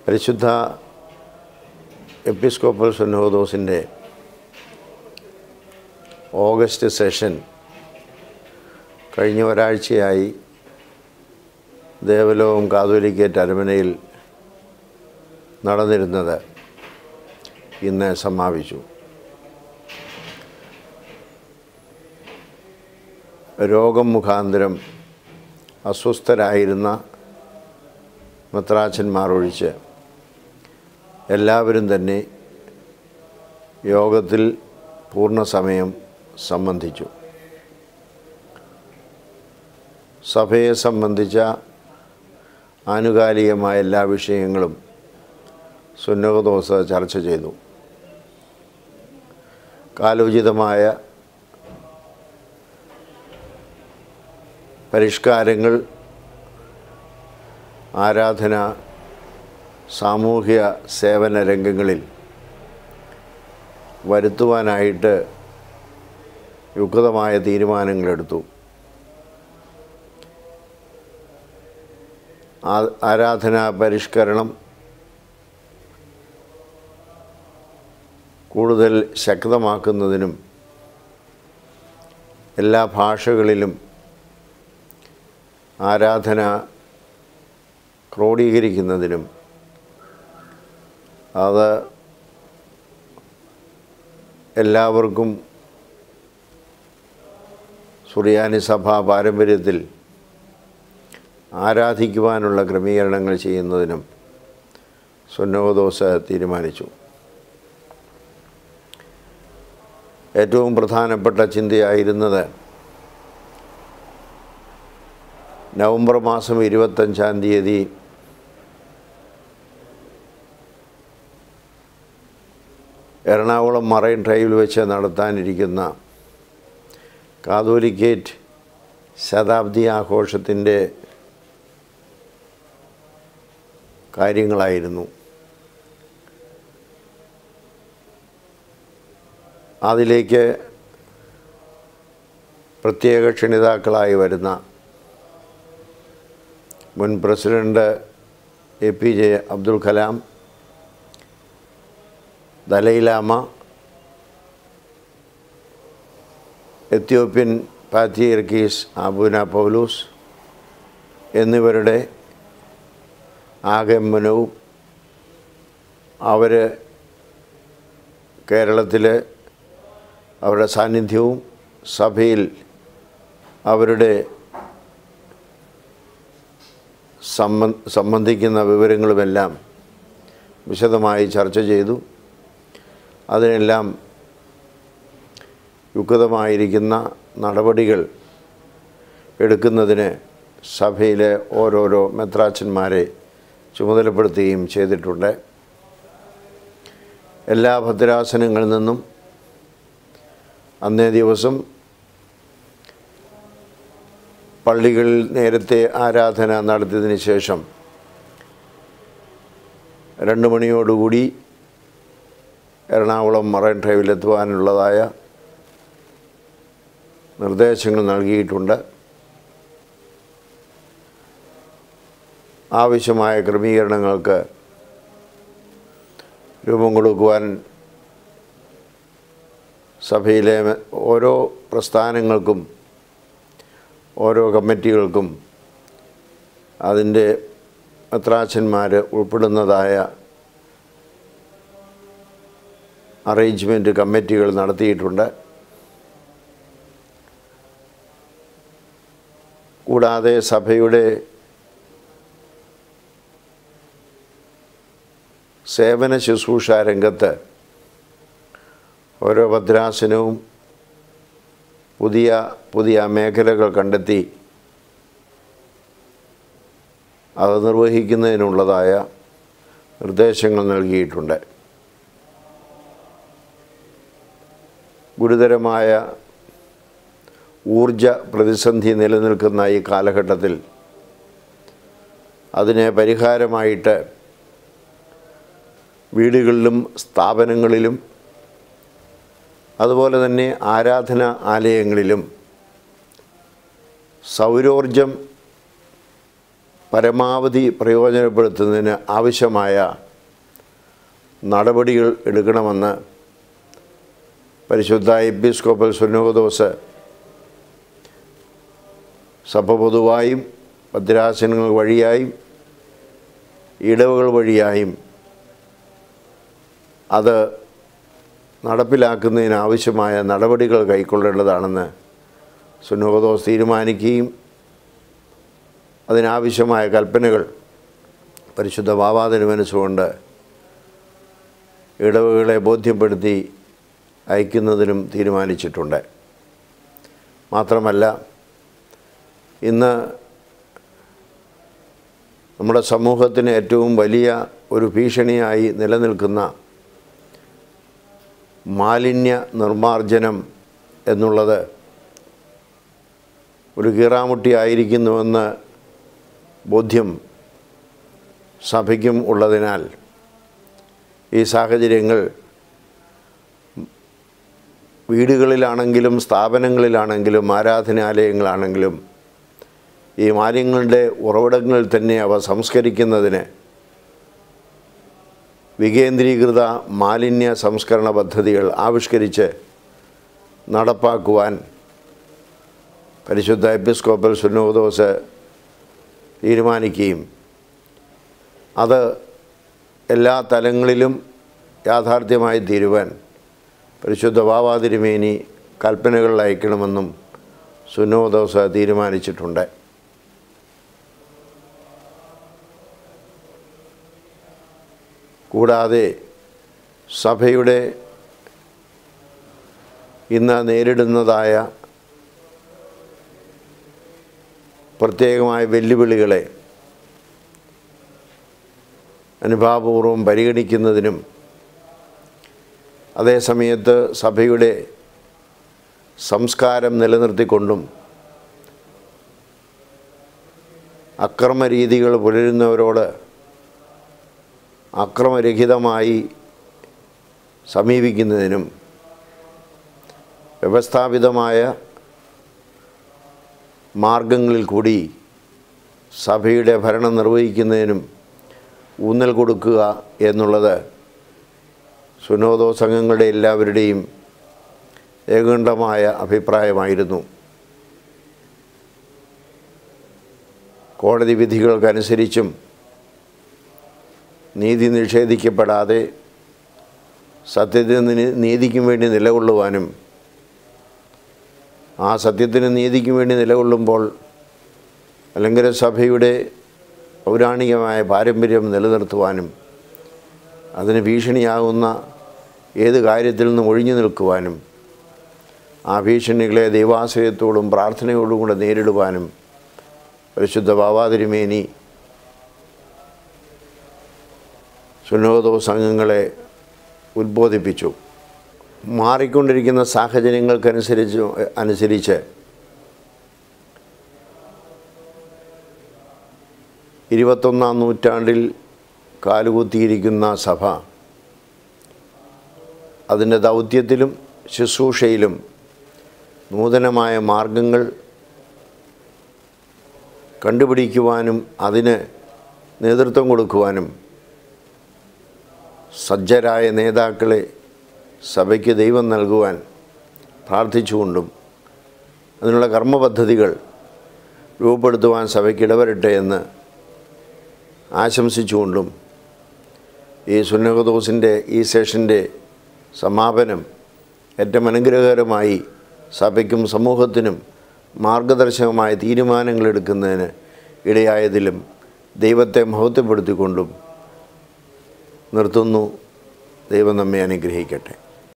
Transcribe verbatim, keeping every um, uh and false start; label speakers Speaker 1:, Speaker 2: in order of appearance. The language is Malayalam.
Speaker 1: പരിശുദ്ധ എപ്പിസ്കോപ്പൽ സിനോദോസിൻ്റെ ഓഗസ്റ്റ് സെഷൻ കഴിഞ്ഞ ഒരാഴ്ചയായി ദേവലോകം കാതോലിക്കേറ്റ് അരമനയിൽ നടന്നിരുന്നത് ഇന്ന് സമാപിച്ചു. രോഗം മുഖാന്തരം അസ്വസ്ഥരായിരുന്ന മെത്രാച്ചന്മാർ ഒഴിച്ച് എല്ലാവരും തന്നെ യോഗത്തിൽ പൂർണ്ണസമയം സംബന്ധിച്ചു. സഭയെ സംബന്ധിച്ച ആനുകാലികമായ എല്ലാ വിഷയങ്ങളും സുന്നഹദോസ് ചർച്ച ചെയ്തു. കാലോചിതമായ പരിഷ്കാരങ്ങൾ ആരാധന, സാമൂഹ്യ സേവന രംഗങ്ങളിൽ വരുത്തുവാനായിട്ട് യുക്തമായ തീരുമാനങ്ങളെടുത്തു. ആരാധനാ പരിഷ്കരണം കൂടുതൽ ശക്തമാക്കുന്നതിനും എല്ലാ ഭാഷകളിലും ആരാധന ക്രോഡീകരിക്കുന്നതിനും അത് എല്ലാവർക്കും സുറിയാനി സഭാ പാരമ്പര്യത്തിൽ ആരാധിക്കുവാനുള്ള ക്രമീകരണങ്ങൾ ചെയ്യുന്നതിനും സുന്നഹദോസ് തീരുമാനിച്ചു. ഏറ്റവും പ്രധാനപ്പെട്ട ചിന്തയായിരുന്നത് നവംബർ മാസം ഇരുപത്തഞ്ചാം തീയതി എറണാകുളം മറൈൻ ഡ്രൈവിൽ വെച്ച് നടത്താനിരിക്കുന്ന കാതോലിക്കേറ്റ് ശതാബ്ദി ആഘോഷത്തിൻ്റെ കാര്യങ്ങളായിരുന്നു. അതിലേക്ക് പ്രത്യേക ക്ഷണിതാക്കളായി വരുന്ന മുൻ president A P J Abdul Kalam, Dalai Lama, Ethiopian പാത്രിയർക്കീസ് അബൂന പൗലൂസ് എന്നിവരുടെ ആഗമനവും അവർ കേരളത്തിൽ അവരുടെ സാന്നിധ്യവും സഭയിൽ അവരുടെ സംബന്ധിക്കുന്ന വിവരങ്ങളുമെല്ലാം വിശദമായി ചർച്ച ചെയ്തു. അതിനെല്ലാം യുക്തമായിരിക്കുന്ന നടപടികൾ എടുക്കുന്നതിന് സഭയിലെ ഓരോരോ മെത്രാച്ചന്മാരെ ചുമതലപ്പെടുത്തുകയും ചെയ്തിട്ടുണ്ട്. എല്ലാ ഭദ്രാസനങ്ങളിൽ നിന്നും അന്നേ ദിവസം പള്ളികളിൽ നേരത്തെ ആരാധന നടത്തിയതിന് ശേഷം രണ്ട് മണിയോടുകൂടി എറണാകുളം മറൈൻ ഡ്രൈവിലെത്തുവാനുള്ളതായ നിർദ്ദേശങ്ങൾ നൽകിയിട്ടുണ്ട്. ആവശ്യമായ ക്രമീകരണങ്ങൾക്ക് രൂപം കൊടുക്കുവാൻ സഭയിലെ ഓരോ പ്രസ്ഥാനങ്ങൾക്കും ഓരോ കമ്മിറ്റികൾക്കും അതിൻ്റെ മെത്രാച്ചന്മാർ ഉൾപ്പെടുന്നതായ അറേഞ്ച്മെൻറ്റ് കമ്മിറ്റികൾ നടത്തിയിട്ടുണ്ട്. കൂടാതെ സഭയുടെ സേവന ശുശ്രൂഷ രംഗത്ത് ഓരോ ഭദ്രാസനവും പുതിയ പുതിയ മേഖലകൾ കണ്ടെത്തി അത് നിർവഹിക്കുന്നതിനുള്ളതായ നിർദ്ദേശങ്ങൾ നൽകിയിട്ടുണ്ട്. ഗുരുതരമായ ഊർജ പ്രതിസന്ധി നിലനിൽക്കുന്ന ഈ കാലഘട്ടത്തിൽ അതിന് പരിഹാരമായിട്ട് വീടുകളിലും സ്ഥാപനങ്ങളിലും അതുപോലെ തന്നെ ആരാധന ആലയങ്ങളിലും സൗരോർജം പരമാവധി പ്രയോജനപ്പെടുത്തുന്നതിന് ആവശ്യമായ നടപടികൾ എടുക്കണമെന്ന് പരിശുദ്ധ എപ്പിസ്കോപ്പൽ സുന്നോദോസ് സഭ പൊതുവായും ഭദ്രാസനങ്ങൾ വഴിയായും ഇടവകൾ വഴിയായും അത് നടപ്പിലാക്കുന്നതിനാവശ്യമായ നടപടികൾ കൈക്കൊള്ളേണ്ടതാണെന്ന് സുന്നോദോസ് തീരുമാനിക്കുകയും അതിനാവശ്യമായ കൽപ്പനകൾ പരിശുദ്ധ ബാവാതിരുമനസ്സുകൊണ്ട് ഇടവകളെ ബോധ്യപ്പെടുത്തി അയക്കുന്നതിനും തീരുമാനിച്ചിട്ടുണ്ട്. മാത്രമല്ല, ഇന്ന് നമ്മുടെ സമൂഹത്തിന് ഏറ്റവും വലിയ ഒരു ഭീഷണിയായി നിലനിൽക്കുന്ന മാലിന്യ നിർമ്മാർജ്ജനം എന്നുള്ളത് ഒരു കീറാമുട്ടിയായിരിക്കുന്നുവെന്ന് ബോധ്യം സഭയ്ക്കും ഉള്ളതിനാൽ ഈ സാഹചര്യങ്ങൾ വീടുകളിലാണെങ്കിലും സ്ഥാപനങ്ങളിലാണെങ്കിലും ആരാധനാലയങ്ങളാണെങ്കിലും ഈ മാലിന്യങ്ങളുടെ ഉറവിടങ്ങളിൽ തന്നെ അവ സംസ്കരിക്കുന്നതിന് വികേന്ദ്രീകൃത മാലിന്യ സംസ്കരണ പദ്ധതികൾ ആവിഷ്കരിച്ച് നടപ്പാക്കുവാൻ പരിശുദ്ധ എപ്പിസ്കോപ്പൽ സുന്നോദോസ് തീരുമാനിക്കുകയും അത് എല്ലാ തലങ്ങളിലും യാഥാർത്ഥ്യമായി തീരുവാൻ പരിശുദ്ധ ബാവാതിരുമേനി കൽപ്പനകൾ അയക്കണമെന്നും സുന്നോദോസ് തീരുമാനിച്ചിട്ടുണ്ട്. കൂടാതെ സഭയുടെ ഇന്ന് നേരിടുന്നതായ പ്രത്യേകമായ വെല്ലുവിളികളെ അനുഭാവപൂർവ്വം പരിഗണിക്കുന്നതിനും അതേസമയത്ത് സഭയുടെ സംസ്കാരം നിലനിർത്തിക്കൊണ്ടും അക്രമരീതികൾ പുലരുന്നവരോട് അക്രമരഹിതമായി സമീപിക്കുന്നതിനും വ്യവസ്ഥാപിതമായ മാർഗങ്ങളിൽ കൂടി സഭയുടെ ഭരണം നിർവഹിക്കുന്നതിനും ഊന്നൽ കൊടുക്കുക എന്നുള്ളത് സുന്നോദോസ് അംഗങ്ങളുടെ എല്ലാവരുടെയും ഏകകണ്ഠമായ അഭിപ്രായമായിരുന്നു. കോടതി വിധികൾക്കനുസരിച്ചും നീതി നിഷേധിക്കപ്പെടാതെ സത്യത്തിന് നീതിക്കും വേണ്ടി നിലകൊള്ളുവാനും ആ സത്യത്തിന് നീതിക്കും വേണ്ടി നിലകൊള്ളുമ്പോൾ അല്ലെങ്കിൽ സഭയുടെ പൗരാണികമായ പാരമ്പര്യം നിലനിർത്തുവാനും അതിന് ഭീഷണിയാകുന്ന ഏത് കാര്യത്തിൽ നിന്നും ഒഴിഞ്ഞു നിൽക്കുവാനും ആ ഭീഷണികളെ ദൈവാശ്രയത്തോടും പ്രാർത്ഥനയോടും കൂടെ നേരിടുവാനും പരിശുദ്ധ ബാവാതിരുമേനി സുന്നോദോസ് അംഗങ്ങളെ ഉദ്ബോധിപ്പിച്ചു. മാറിക്കൊണ്ടിരിക്കുന്ന സാഹചര്യങ്ങൾക്കനുസരിച്ച് അനുസരിച്ച് ഇരുപത്തൊന്നാം നൂറ്റാണ്ടിൽ കാലുകുത്തിയിരിക്കുന്ന സഭ അതിൻ്റെ ദൗത്യത്തിലും ശുശ്രൂഷയിലും നൂതനമായ മാർഗങ്ങൾ കണ്ടുപിടിക്കുവാനും അതിന് നേതൃത്വം കൊടുക്കുവാനും സജ്ജരായ നേതാക്കളെ സഭയ്ക്ക് ദൈവം നൽകുവാൻ പ്രാർത്ഥിച്ചുകൊണ്ടും അതിനുള്ള കർമ്മപദ്ധതികൾ രൂപപ്പെടുത്തുവാൻ സഭയ്ക്ക് ഇടവരട്ടെ എന്ന് ആശംസിച്ചുകൊണ്ടും ഈ സുന്നോദോസിൻ്റെ ഈ സെഷൻ്റെ സമാപനം ഏറ്റവും അനുഗ്രഹകരമായി സഭയ്ക്കും സമൂഹത്തിനും മാർഗദർശകമായ തീരുമാനങ്ങളെടുക്കുന്നതിന് ഇടയായതിലും ദൈവത്തെ മഹത്വപ്പെടുത്തിക്കൊണ്ടും നിർത്തുന്നു. ദൈവം നമ്മെ അനുഗ്രഹിക്കട്ടെ.